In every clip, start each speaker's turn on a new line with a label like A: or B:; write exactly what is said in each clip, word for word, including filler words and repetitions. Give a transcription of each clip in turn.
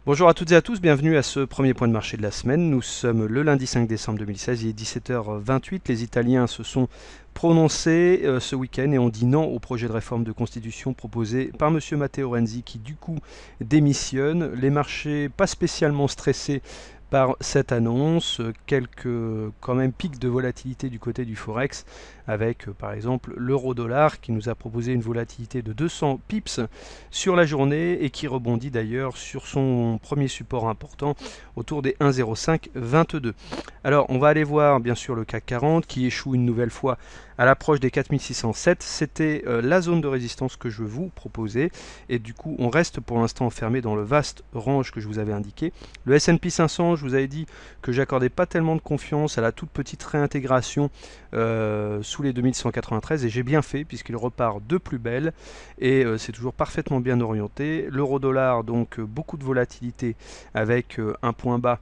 A: Bonjour à toutes et à tous, bienvenue à ce premier point de marché de la semaine. Nous sommes le lundi cinq décembre deux mille seize, il est dix-sept heures vingt-huit. Les Italiens se sont prononcés euh, ce week-end et ont dit non au projet de réforme de constitution proposé par M. Matteo Renzi qui du coup démissionne. Les marchés pas spécialement stressés par cette annonce, quelques quand même pics de volatilité du côté du Forex avec euh, par exemple l'euro-dollar qui nous a proposé une volatilité de deux cents pips sur la journée et qui rebondit d'ailleurs sur son premier support important autour des un virgule zéro cinq vingt-deux. Alors on va aller voir bien sûr le C A C quarante qui échoue une nouvelle fois à l'approche des quatre mille six cent sept. C'était euh, la zone de résistance que je vous proposais et du coup on reste pour l'instant enfermé dans le vaste range que je vous avais indiqué. Le S and P cinq cents, je vous avais dit que j'accordais pas tellement de confiance à la toute petite réintégration euh, sous les deux mille cent quatre-vingt-treize et j'ai bien fait puisqu'il repart de plus belle et euh, c'est toujours parfaitement bien orienté. L'euro dollar, donc euh, beaucoup de volatilité avec euh, un point bas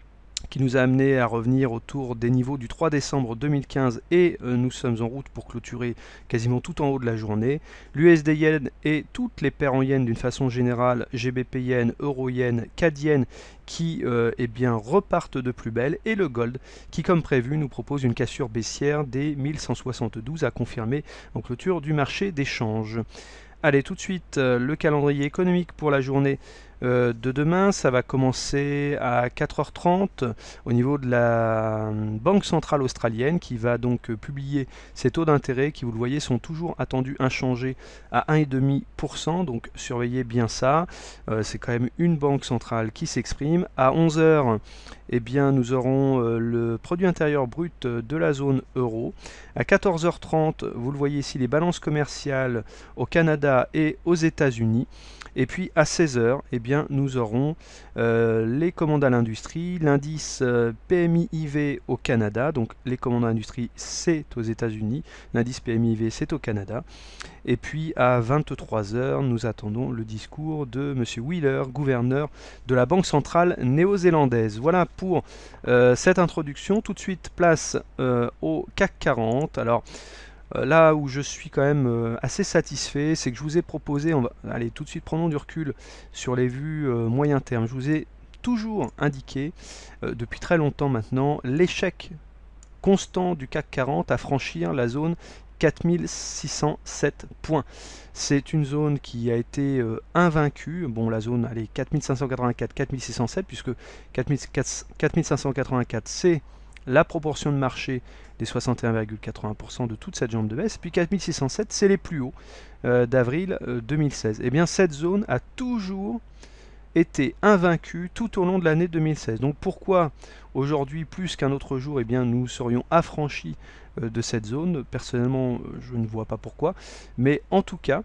A: qui nous a amené à revenir autour des niveaux du trois décembre deux mille quinze et euh, nous sommes en route pour clôturer quasiment tout en haut de la journée. L'U S D yen et toutes les paires en yen d'une façon générale, G B P yen, euro yen, C A D yen qui euh, eh bien, repartent de plus belle et le gold qui comme prévu nous propose une cassure baissière des mille cent soixante-douze à confirmer en clôture du marché d'échange. Allez, tout de suite, euh, le calendrier économique pour la journée euh, de demain. Ça va commencer à quatre heures trente au niveau de la euh, Banque centrale australienne qui va donc euh, publier ses taux d'intérêt qui, vous le voyez, sont toujours attendus inchangés à un virgule cinq pour cent. Donc surveillez bien ça. Euh, C'est quand même une banque centrale qui s'exprime. À onze heures, eh bien, nous aurons euh, le produit intérieur brut de la zone euro. À quatorze heures trente, vous le voyez ici, les balances commerciales au Canada et aux États-Unis. Et puis à seize heures, eh bien, nous aurons euh, les commandes à l'industrie, l'indice euh, P M I I V au Canada, donc les commandes à l'industrie c'est aux États-Unis, l'indice P M I I V c'est au Canada. Et puis à vingt-trois heures, nous attendons le discours de M. Wheeler, gouverneur de la Banque centrale néo-zélandaise. Voilà pour euh, cette introduction. Tout de suite, place euh, au C A C quarante. Alors, euh, là où je suis quand même euh, assez satisfait, c'est que je vous ai proposé, on va, allez tout de suite prenons du recul sur les vues euh, moyen terme, je vous ai toujours indiqué euh, depuis très longtemps maintenant l'échec constant du C A C quarante à franchir la zone quatre mille six cent sept points. C'est une zone qui a été euh, invaincue. Bon, la zone, allez, quatre mille cinq cent quatre-vingt-quatre, quatre mille six cent sept, puisque quatre mille cinq cent quatre-vingt-quatre, c'est la proportion de marché des soixante et un virgule quatre-vingts pour cent de toute cette jambe de baisse. Puis quatre mille six cent sept, c'est les plus hauts euh, d'avril euh, deux mille seize. Et bien, cette zone a toujours été invaincue tout au long de l'année deux mille seize. Donc pourquoi aujourd'hui, plus qu'un autre jour, eh bien, nous serions affranchis euh, de cette zone? Personnellement, je ne vois pas pourquoi. Mais en tout cas,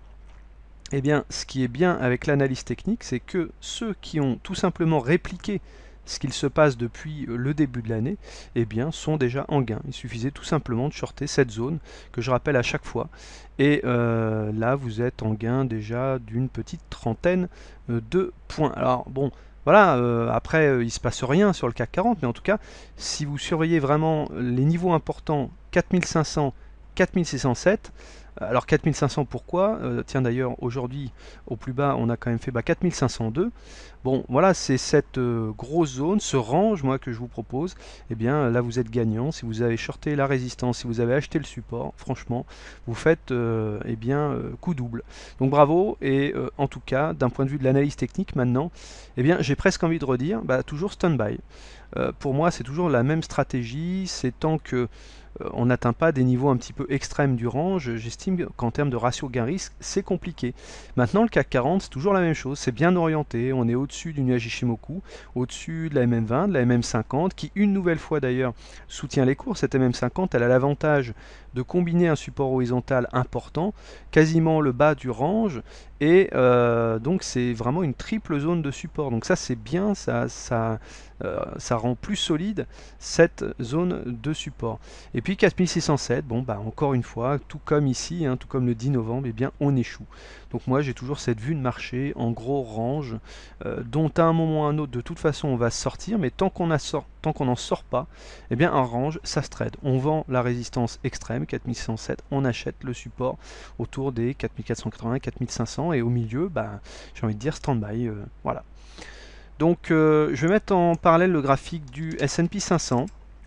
A: eh bien, ce qui est bien avec l'analyse technique, c'est que ceux qui ont tout simplement répliqué ce qu'il se passe depuis le début de l'année, eh bien, sont déjà en gain. Il suffisait tout simplement de shorter cette zone que je rappelle à chaque fois. Et euh, là, vous êtes en gain déjà d'une petite trentaine euh, de points. Alors bon, voilà, euh, après, euh, il ne se passe rien sur le C A C quarante, mais en tout cas, si vous surveillez vraiment les niveaux importants, quatre mille cinq cents, quatre mille six cent sept, alors quatre mille cinq cents pourquoi euh, Tiens d'ailleurs aujourd'hui au plus bas on a quand même fait bah, quatre mille cinq cent deux. Bon voilà c'est cette euh, grosse zone, ce range moi que je vous propose. Et eh bien là vous êtes gagnant. Si vous avez shorté la résistance, si vous avez acheté le support, franchement vous faites euh, eh bien euh, coup double. Donc bravo et euh, en tout cas d'un point de vue de l'analyse technique maintenant, eh bien j'ai presque envie de redire bah, toujours stand-by. Euh, pour moi c'est toujours la même stratégie, c'est tant que on n'atteint pas des niveaux un petit peu extrêmes du range, j'estime qu'en termes de ratio gain-risque, c'est compliqué. Maintenant, le C A C quarante, c'est toujours la même chose, c'est bien orienté, on est au-dessus du Nikkei Shimoku, au-dessus de la M M vingt, de la M M cinquante, qui une nouvelle fois d'ailleurs soutient les cours. Cette M M cinquante, elle a l'avantage de combiner un support horizontal important, quasiment le bas du range, et euh, donc c'est vraiment une triple zone de support. Donc ça c'est bien, ça, ça, euh, ça rend plus solide cette zone de support. Et puis quatre mille six cent sept, bon bah encore une fois, tout comme ici, hein, tout comme le dix novembre, eh bien on échoue. Donc moi j'ai toujours cette vue de marché en gros range, euh, dont à un moment ou à un autre de toute façon on va sortir, mais tant qu'on n'en sort pas, eh bien un range ça se trade. On vend la résistance extrême, quatre mille six cent sept, on achète le support autour des quatre mille quatre cent quatre-vingts, quatre mille cinq cents, et au milieu, bah, j'ai envie de dire stand-by, euh, voilà. Donc euh, je vais mettre en parallèle le graphique du S and P cinq cents.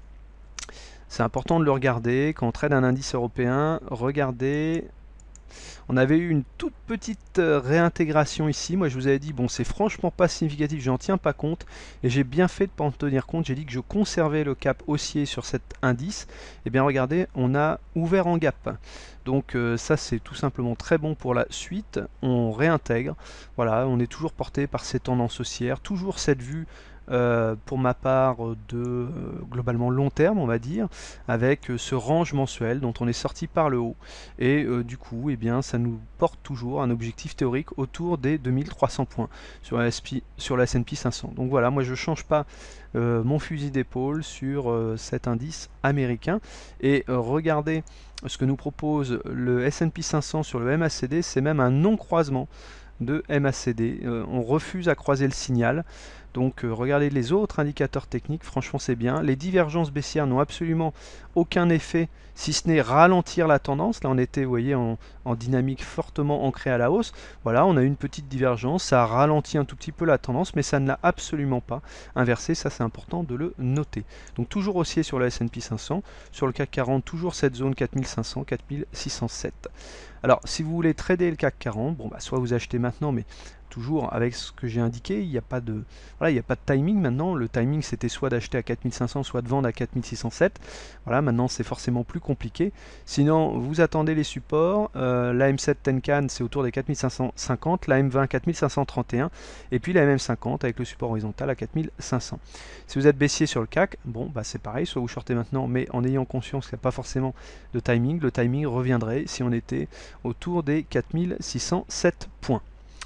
A: C'est important de le regarder. Quand on trade un indice européen, regardez. On avait eu une toute petite euh, réintégration ici. Moi je vous avais dit, bon c'est franchement pas significatif, j'en tiens pas compte. Et j'ai bien fait de ne pas en tenir compte. J'ai dit que je conservais le cap haussier sur cet indice. Et bien regardez, on a ouvert en gap. Donc euh, ça c'est tout simplement très bon pour la suite. On réintègre. Voilà, on est toujours porté par ces tendances haussières. Toujours cette vue. Euh, pour ma part de euh, globalement long terme on va dire, avec euh, ce range mensuel dont on est sorti par le haut et euh, du coup eh bien, ça nous porte toujours un objectif théorique autour des deux mille trois cents points sur la, S P, sur la S and P cinq cents. Donc voilà, moi je ne change pas euh, mon fusil d'épaule sur euh, cet indice américain et euh, regardez ce que nous propose le S and P cinq cents sur le M A C D, c'est même un non-croisement de M A C D. Euh, on refuse à croiser le signal. Donc euh, regardez les autres indicateurs techniques, franchement c'est bien. Les divergences baissières n'ont absolument aucun effet, si ce n'est ralentir la tendance. Là on était, vous voyez, en, en dynamique fortement ancrée à la hausse. Voilà, on a une petite divergence, ça a ralenti un tout petit peu la tendance, mais ça ne l'a absolument pas inversé, ça c'est important de le noter. Donc toujours haussier sur le S and P cinq cents, sur le C A C quarante, toujours cette zone quatre mille cinq cents, quatre mille six cent sept. Alors si vous voulez trader le C A C quarante, bon, bah, soit vous achetez maintenant, mais toujours avec ce que j'ai indiqué, il n'y a pas de voilà, il n'y a pas de timing maintenant. Le timing c'était soit d'acheter à quatre mille cinq cents, soit de vendre à quatre mille six cent sept. Voilà, maintenant c'est forcément plus compliqué. Sinon, vous attendez les supports. Euh, la M sept Tenkan c'est autour des quatre mille cinq cent cinquante, la M vingt quatre mille cinq cent trente et un, et puis la M M cinquante avec le support horizontal à quatre mille cinq cents. Si vous êtes baissier sur le C A C, bon bah c'est pareil, soit vous shortez maintenant, mais en ayant conscience qu'il n'y a pas forcément de timing. Le timing reviendrait si on était autour des quatre mille six cent sept points.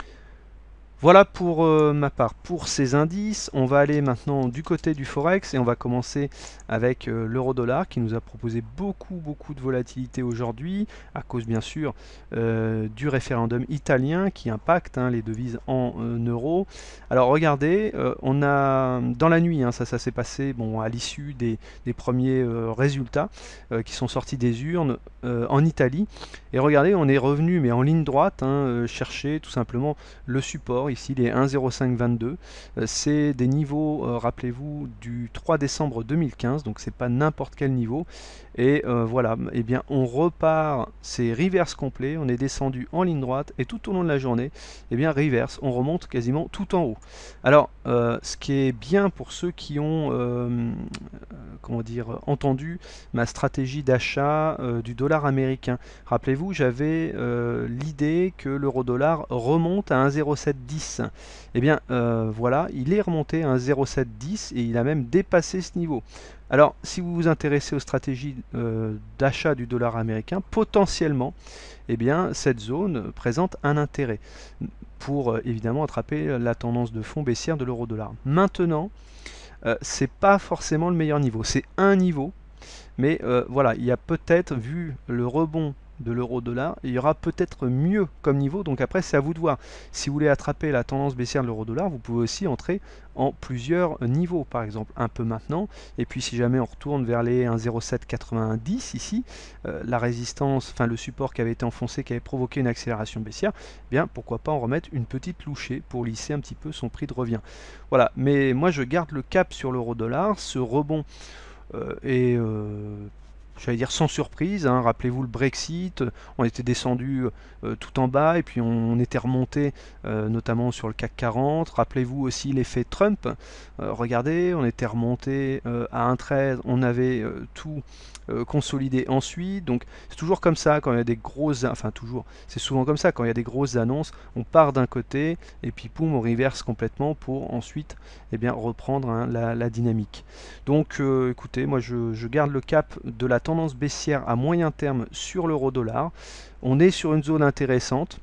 A: Voilà pour euh, ma part pour ces indices. On va aller maintenant du côté du Forex et on va commencer avec euh, l'euro-dollar qui nous a proposé beaucoup beaucoup de volatilité aujourd'hui à cause bien sûr euh, du référendum italien qui impacte hein, les devises en euh, euros. Alors regardez, euh, on a dans la nuit, hein, ça, ça s'est passé bon, à l'issue des, des premiers euh, résultats euh, qui sont sortis des urnes euh, en Italie. Et regardez, on est revenu mais en ligne droite, hein, euh, chercher tout simplement le support. Ici les un zéro cinq vingt-deux, euh, c'est des niveaux, euh, rappelez-vous, du trois décembre deux mille quinze, donc c'est pas n'importe quel niveau. Et euh, voilà, et eh bien on repart, c'est reverse complet, on est descendu en ligne droite et tout au long de la journée, et eh bien reverse, on remonte quasiment tout en haut. Alors, euh, ce qui est bien pour ceux qui ont euh, comment dire, entendu ma stratégie d'achat euh, du dollar américain. Rappelez-vous, j'avais euh, l'idée que l'euro-dollar remonte à un zéro sept dix. Eh bien, euh, voilà, il est remonté à un zéro sept dix et il a même dépassé ce niveau. Alors, si vous vous intéressez aux stratégies euh, d'achat du dollar américain, potentiellement, eh bien, cette zone présente un intérêt pour euh, évidemment attraper la tendance de fond baissière de l'euro-dollar. Maintenant, euh, c'est pas forcément le meilleur niveau. C'est un niveau, mais euh, voilà, il y a peut-être, vu le rebond de l'euro-dollar, il y aura peut-être mieux comme niveau. Donc après, c'est à vous de voir. Si vous voulez attraper la tendance baissière de l'euro-dollar, vous pouvez aussi entrer en plusieurs niveaux. Par exemple, un peu maintenant. Et puis si jamais on retourne vers les un zéro sept quatre-vingt-dix ici, euh, la résistance, enfin le support qui avait été enfoncé, qui avait provoqué une accélération baissière, eh bien pourquoi pas en remettre une petite louchée pour lisser un petit peu son prix de revient. Voilà, mais moi je garde le cap sur l'euro-dollar. Ce rebond euh, est... Euh, j'allais dire sans surprise, hein. Rappelez-vous le Brexit, on était descendu euh, tout en bas et puis on, on était remonté euh, notamment sur le C A C quarante. Rappelez-vous aussi l'effet Trump, euh, regardez, on était remonté euh, à un treize, on avait euh, tout euh, consolidé ensuite. Donc c'est toujours comme ça quand il y a des grosses, enfin toujours, c'est souvent comme ça quand il y a des grosses annonces, on part d'un côté et puis poum, on reverse complètement pour ensuite eh bien, reprendre hein, la, la dynamique. Donc euh, écoutez, moi je, je garde le cap de la tendance baissière à moyen terme sur l'euro-dollar. On est sur une zone intéressante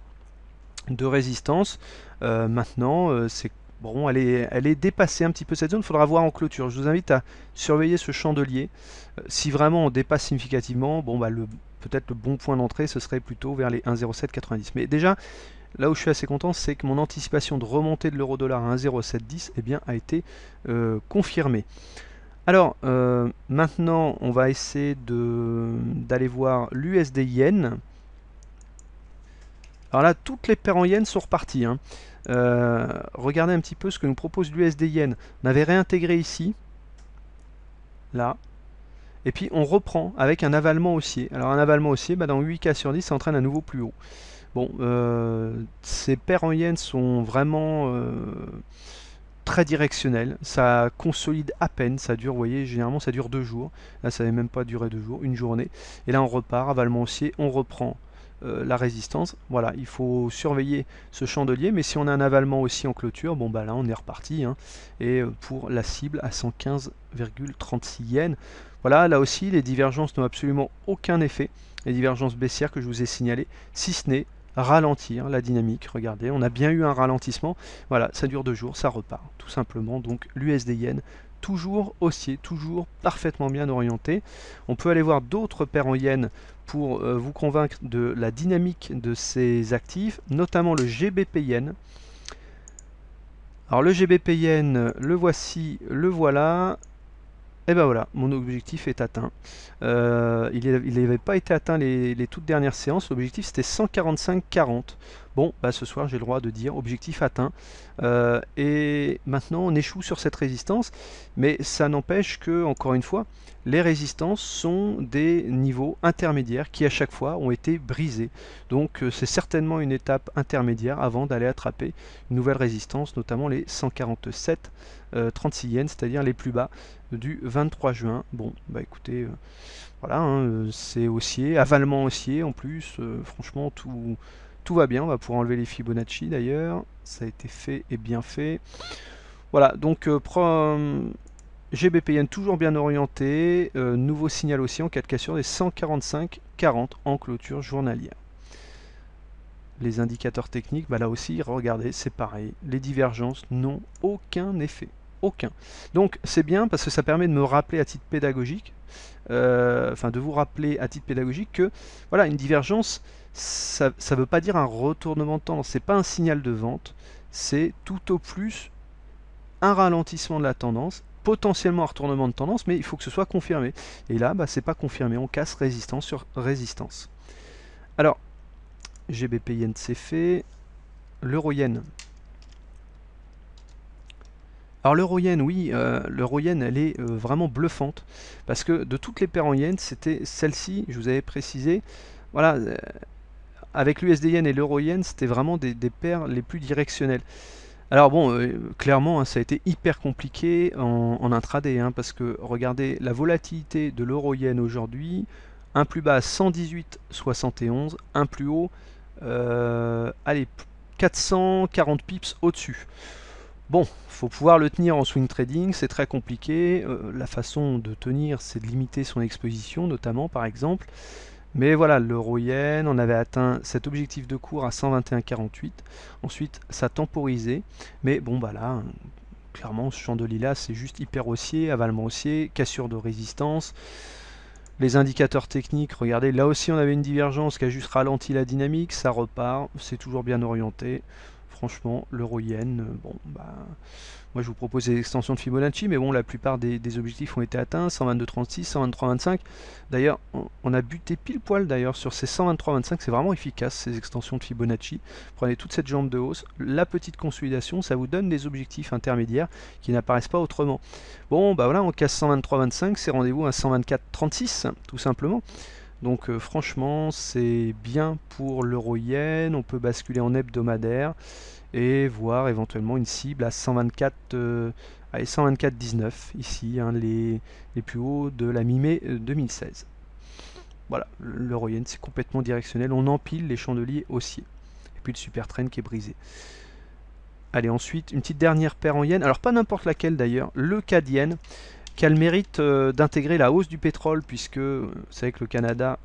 A: de résistance. Euh, maintenant, euh, c'est bon, elle est, elle est dépassée un petit peu cette zone. Il faudra voir en clôture. Je vous invite à surveiller ce chandelier. Euh, si vraiment on dépasse significativement, bon bah le peut-être le bon point d'entrée, ce serait plutôt vers les un zéro sept quatre-vingt-dix. Mais déjà, là où je suis assez content, c'est que mon anticipation de remontée de l'euro-dollar à un zéro sept dix eh bien, a été euh, confirmée. Alors, euh, maintenant, on va essayer d'aller voir l'U S D Yen. Alors là, toutes les paires en yens sont reparties. Hein. Euh, regardez un petit peu ce que nous propose l'U S D yen. On avait réintégré ici, là, et puis on reprend avec un avalement haussier. Alors un avalement haussier, bah, dans huit cas sur dix, ça entraîne à nouveau plus haut. Bon, euh, ces paires en yens sont vraiment euh, très directionnelles. Ça consolide à peine, ça dure, vous voyez, généralement ça dure deux jours. Là, ça n'avait même pas duré deux jours, une journée. Et là, on repart, avalement haussier, on reprend. Euh, la résistance, voilà, il faut surveiller ce chandelier, mais si on a un avalement aussi en clôture, bon bah là on est reparti, hein, et euh, pour la cible à cent quinze virgule trente-six yens, voilà, là aussi les divergences n'ont absolument aucun effet, les divergences baissières que je vous ai signalées, si ce n'est ralentir la dynamique. Regardez, on a bien eu un ralentissement, voilà, ça dure deux jours, ça repart, tout simplement. Donc l'U S D yen toujours haussier, toujours parfaitement bien orienté. On peut aller voir d'autres paires en yens pour euh, vous convaincre de la dynamique de ces actifs, notamment le G B P yen. Alors le G B P yen, le voici, le voilà. Et ben voilà, mon objectif est atteint. Euh, il n'avait pas été atteint les, les toutes dernières séances. L'objectif c'était cent quarante-cinq quarante. Bon, bah ce soir j'ai le droit de dire objectif atteint. Euh, et maintenant on échoue sur cette résistance. Mais ça n'empêche que, encore une fois, les résistances sont des niveaux intermédiaires qui à chaque fois ont été brisés. Donc c'est certainement une étape intermédiaire avant d'aller attraper une nouvelle résistance, notamment les cent quarante-sept trente-six yens, c'est-à-dire les plus bas du vingt-trois juin. Bon, bah écoutez, euh, voilà, hein, c'est haussier, avalement haussier en plus, euh, franchement tout, tout va bien. On va pouvoir enlever les Fibonacci d'ailleurs, ça a été fait et bien fait. Voilà, donc euh, euh, G B P yen toujours bien orienté, euh, nouveau signal aussi en quatre cas sur des cent quarante-cinq quarante en clôture journalière. Les indicateurs techniques, bah là aussi, regardez, c'est pareil, les divergences n'ont aucun effet. Aucun. Donc c'est bien parce que ça permet de me rappeler à titre pédagogique, euh, enfin de vous rappeler à titre pédagogique que voilà, une divergence, ça ne veut pas dire un retournement de tendance, c'est pas un signal de vente, c'est tout au plus un ralentissement de la tendance, potentiellement un retournement de tendance, mais il faut que ce soit confirmé. Et là, bah, c'est pas confirmé, on casse résistance sur résistance. Alors, G B P yen c'est fait, l'euro yen. Alors l'euro yen, oui, euh, l'euro yen, elle est euh, vraiment bluffante, parce que de toutes les paires en yen, c'était celle-ci, je vous avais précisé, voilà, euh, avec l'U S D yen et l'euro yen, c'était vraiment des, des paires les plus directionnelles. Alors bon, euh, clairement, hein, ça a été hyper compliqué en, en intraday, hein, parce que regardez la volatilité de l'euro yen aujourd'hui, un plus bas à cent dix-huit virgule soixante et onze, un plus haut, euh, allez, quatre cent quarante pips au-dessus. Bon, faut pouvoir le tenir en swing trading, c'est très compliqué. Euh, la façon de tenir, c'est de limiter son exposition, notamment par exemple. Mais voilà, l'euro yen, on avait atteint cet objectif de cours à cent vingt et un virgule quarante-huit. Ensuite, ça a temporisé. Mais bon, bah là, clairement, ce chandelier-là, c'est juste hyper haussier, avalement haussier, cassure de résistance. Les indicateurs techniques, regardez, là aussi, on avait une divergence qui a juste ralenti la dynamique. Ça repart, c'est toujours bien orienté. Franchement, l'euro yen, bon, bah, moi je vous propose des extensions de Fibonacci, mais bon, la plupart des, des objectifs ont été atteints, cent vingt-deux virgule trente-six, cent vingt-trois virgule vingt-cinq. D'ailleurs, on, on a buté pile poil d'ailleurs sur ces cent vingt-trois virgule vingt-cinq, c'est vraiment efficace ces extensions de Fibonacci. Prenez toute cette jambe de hausse, la petite consolidation, ça vous donne des objectifs intermédiaires qui n'apparaissent pas autrement. Bon, bah voilà, on casse cent vingt-trois virgule vingt-cinq, c'est rendez-vous à cent vingt-quatre virgule trente-six, tout simplement. Donc euh, franchement, c'est bien pour l'euro yen, on peut basculer en hebdomadaire et voir éventuellement une cible à cent vingt-quatre, euh, allez, cent vingt-quatre virgule dix-neuf ici, hein, les, les plus hauts de la mi-mai deux mille seize. Voilà, l'euro yen c'est complètement directionnel, on empile les chandeliers haussiers. Et puis le super trend qui est brisé. Allez, ensuite, une petite dernière paire en yen, alors pas n'importe laquelle d'ailleurs, le C A D yen, qui a le mérite euh, d'intégrer la hausse du pétrole, puisque vous savez que le Canada...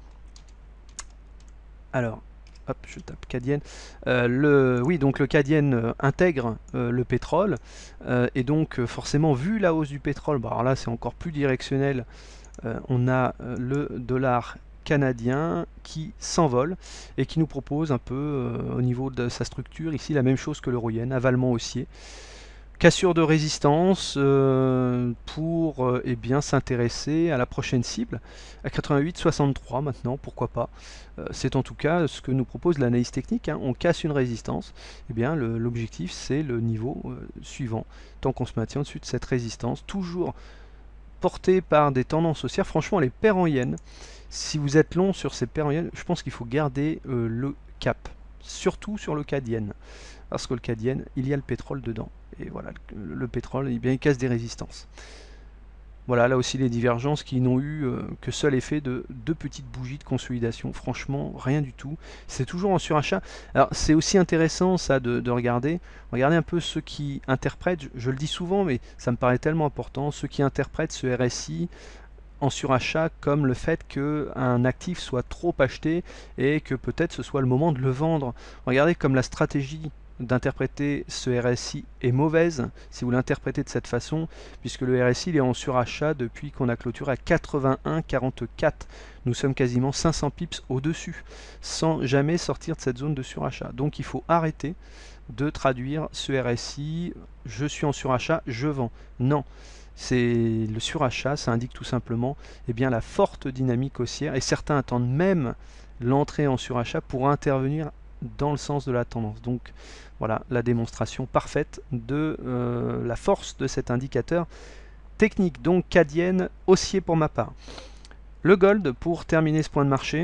A: Alors, hop, je tape C A D yen. Euh, le, oui, donc le C A D yen euh, intègre euh, le pétrole, euh, et donc euh, forcément, vu la hausse du pétrole, bah, alors là c'est encore plus directionnel, euh, on a euh, le dollar canadien qui s'envole et qui nous propose un peu euh, au niveau de sa structure ici la même chose que l'euro yen, avalement haussier. Cassure de résistance euh, pour euh, eh bien s'intéresser à la prochaine cible, à quatre-vingt-huit soixante-trois maintenant, pourquoi pas. Euh, c'est en tout cas ce que nous propose l'analyse technique, hein. On casse une résistance, eh bien l'objectif c'est le niveau euh, suivant, tant qu'on se maintient au-dessus de cette résistance, toujours porté par des tendances haussières. Franchement, les paires en yens, si vous êtes long sur ces paires en yens, je pense qu'il faut garder euh, le cap, surtout sur le C A D yen, parce que le C A D yen, il y a le pétrole dedans. Et voilà, le, le pétrole, eh bien, il casse des résistances. Voilà, là aussi les divergences qui n'ont eu euh, que seul effet de deux petites bougies de consolidation. Franchement, rien du tout. C'est toujours en surachat. Alors, c'est aussi intéressant ça de, de regarder. Regardez un peu ceux qui interprètent, je, je le dis souvent, mais ça me paraît tellement important, ceux qui interprètent ce R S I en surachat comme le fait qu'un actif soit trop acheté et que peut-être ce soit le moment de le vendre. Regardez comme la stratégie d'interpréter ce R S I est mauvaise si vous l'interprétez de cette façon, puisque le R S I il est en surachat depuis qu'on a clôturé à quatre-vingt-un virgule quarante-quatre. Nous sommes quasiment cinq cents pips au-dessus, sans jamais sortir de cette zone de surachat. Donc il faut arrêter de traduire ce R S I, je suis en surachat, je vends. Non, c'est le surachat, ça indique tout simplement eh bien, la forte dynamique haussière, et certains attendent même l'entrée en surachat pour intervenir dans le sens de la tendance. Donc voilà la démonstration parfaite de euh, la force de cet indicateur technique. Donc C A D yen haussier pour ma part. Le gold pour terminer ce point de marché.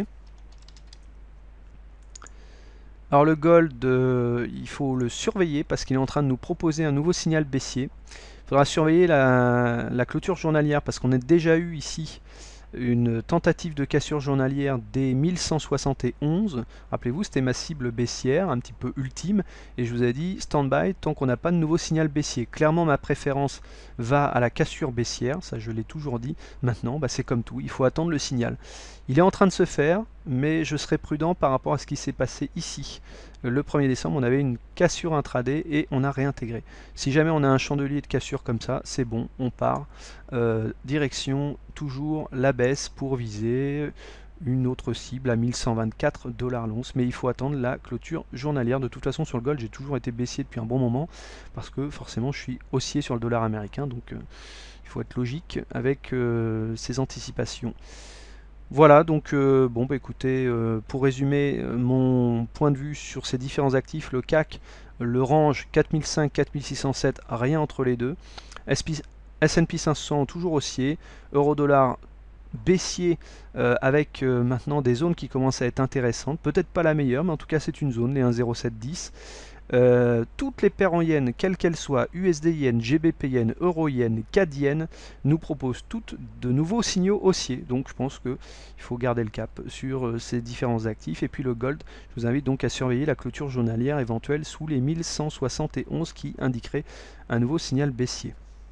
A: Alors le gold, euh, il faut le surveiller parce qu'il est en train de nous proposer un nouveau signal baissier. Il faudra surveiller la, la clôture journalière parce qu'on a déjà eu ici une tentative de cassure journalière des mille cent soixante et onze. Rappelez-vous, c'était ma cible baissière, un petit peu ultime, et je vous ai dit stand-by tant qu'on n'a pas de nouveau signal baissier. Clairement, ma préférence va à la cassure baissière, ça je l'ai toujours dit. Maintenant, bah, c'est comme tout, il faut attendre le signal. Il est en train de se faire, mais je serai prudent par rapport à ce qui s'est passé ici. Le premier décembre, on avait une cassure intraday et on a réintégré. Si jamais on a un chandelier de cassure comme ça, c'est bon, on part. Euh, direction toujours la baisse pour viser une autre cible à mille cent vingt-quatre dollars l'once, mais il faut attendre la clôture journalière. De toute façon, sur le gold, j'ai toujours été baissier depuis un bon moment parce que forcément, je suis haussier sur le dollar américain, donc euh, il faut être logique avec euh, ces anticipations. Voilà, donc euh, bon bah écoutez, euh, pour résumer euh, mon point de vue sur ces différents actifs, le C A C, le range quatre mille cinq, quatre mille six cent sept, rien entre les deux. S and P cinq cents toujours haussier, euro-dollar baissier euh, avec euh, maintenant des zones qui commencent à être intéressantes, peut-être pas la meilleure, mais en tout cas c'est une zone, les un virgule zéro sept dix. Euh, toutes les paires en yens, quelles qu'elles soient, U S D yen, G B P yen, euro yen, C A D yen, nous proposent toutes de nouveaux signaux haussiers. Donc je pense qu'il faut garder le cap sur euh, ces différents actifs. Et puis le gold, je vous invite donc à surveiller la clôture journalière éventuelle sous les mille cent soixante et onze qui indiquerait un nouveau signal baissier.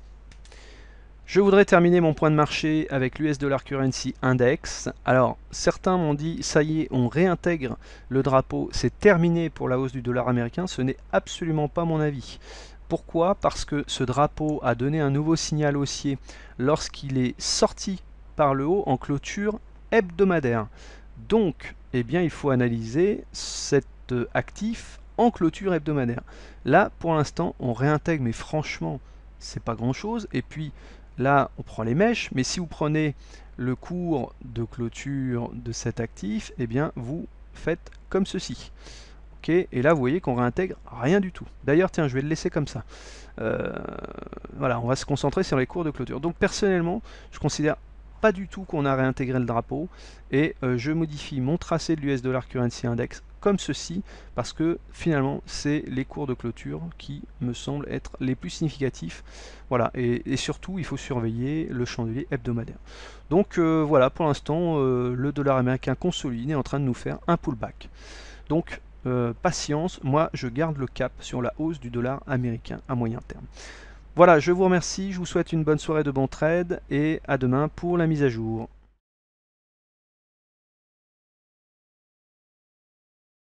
A: Je voudrais terminer mon point de marché avec l'U S Dollar Currency Index. Alors, certains m'ont dit, ça y est, on réintègre le drapeau, c'est terminé pour la hausse du dollar américain. Ce n'est absolument pas mon avis. Pourquoi? Parce que ce drapeau a donné un nouveau signal haussier lorsqu'il est sorti par le haut en clôture hebdomadaire. Donc, eh bien, il faut analyser cet actif en clôture hebdomadaire. Là, pour l'instant, on réintègre, mais franchement, c'est pas grand-chose. Et puis, là, on prend les mèches, mais si vous prenez le cours de clôture de cet actif, eh bien, vous faites comme ceci. Ok, et là, vous voyez qu'on réintègre rien du tout. D'ailleurs, tiens, je vais le laisser comme ça. Euh, voilà, on va se concentrer sur les cours de clôture. Donc, personnellement, je considère pas du tout qu'on a réintégré le drapeau, et euh, je modifie mon tracé de l'U S Dollar Currency Index comme ceci, parce que finalement c'est les cours de clôture qui me semblent être les plus significatifs. Voilà, et, et surtout il faut surveiller le chandelier hebdomadaire. Donc euh, voilà, pour l'instant euh, le dollar américain consolide est en train de nous faire un pullback. Donc euh, patience, moi je garde le cap sur la hausse du dollar américain à moyen terme. Voilà, je vous remercie, je vous souhaite une bonne soirée de bon trade et à demain pour la mise à jour.